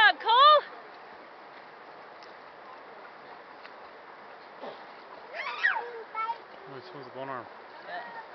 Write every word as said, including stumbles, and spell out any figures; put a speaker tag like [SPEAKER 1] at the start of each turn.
[SPEAKER 1] job, Cole.
[SPEAKER 2] Oh, he swings with one arm.
[SPEAKER 1] Yeah.